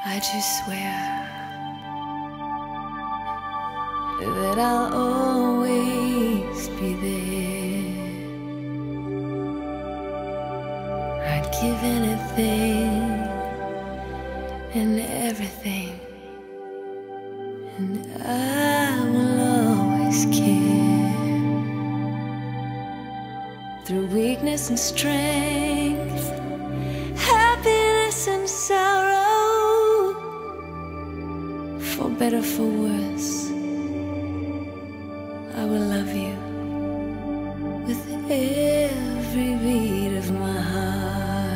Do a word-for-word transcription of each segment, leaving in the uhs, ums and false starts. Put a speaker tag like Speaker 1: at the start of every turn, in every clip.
Speaker 1: I just swear that I'll always be there. I'd give anything and everything, and I will always care. Through weakness and strength, happiness and sorrow, for better, for worse, I will love you with every beat of my heart.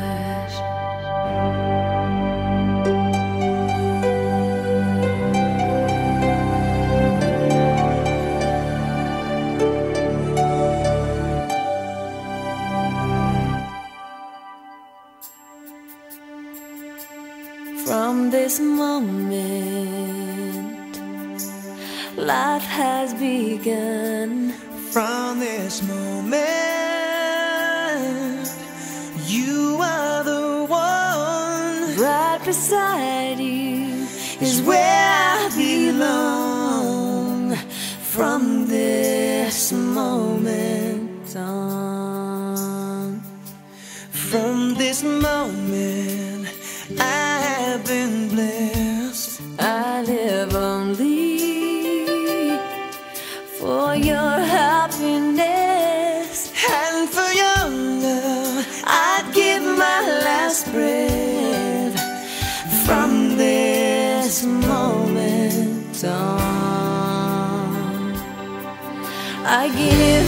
Speaker 1: From this moment, life has begun.
Speaker 2: From this moment, you are the one.
Speaker 1: Right beside you is where I belong. From this moment on,
Speaker 2: from this moment, I have been blessed.
Speaker 1: I live only for your happiness,
Speaker 2: and for your love,
Speaker 1: I'd give my last breath. From this moment on, I give